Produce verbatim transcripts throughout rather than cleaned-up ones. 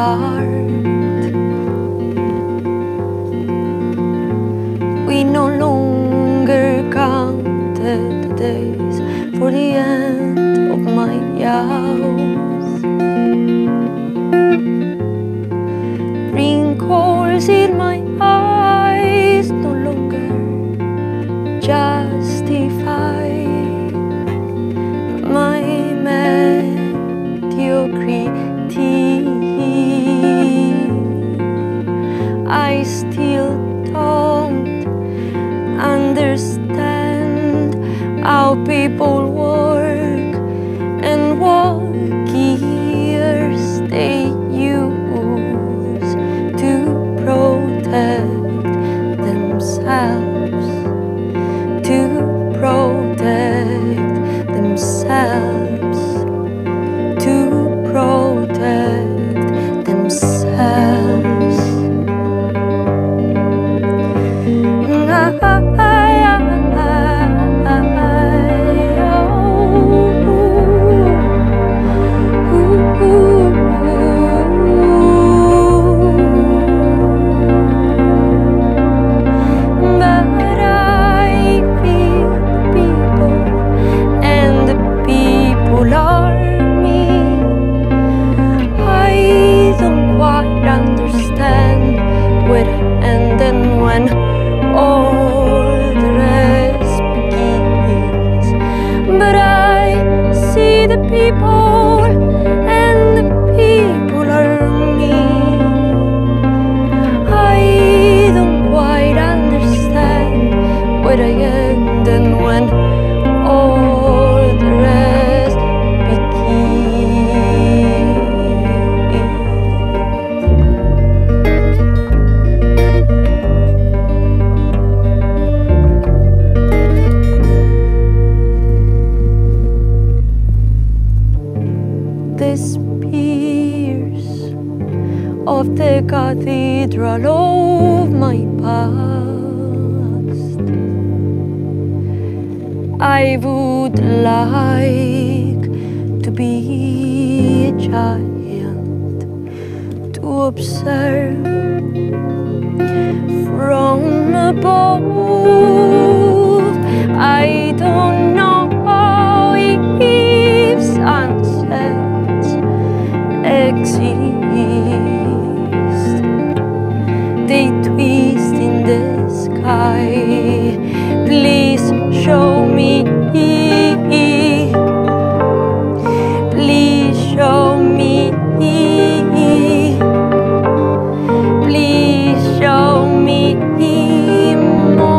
heart. We no longer counted the days for the end of my youth. Wrinkles in my eyes no longer justify my mediocrity. I still don't understand how people work and what gears they use to protect themselves, to protect themselves, to protect themselves. And then when all the rest begins, but I see the people and the people are me. I don't quite understand where I end and when all the rest begins. The spears of the cathedral of my past, I would like to be a giant, to observe from above. I don't know if sunsets exist. They twist in the sky. Please show me. Please show me. Please show me more.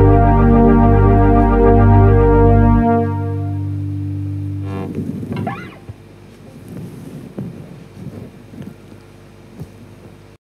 Bye.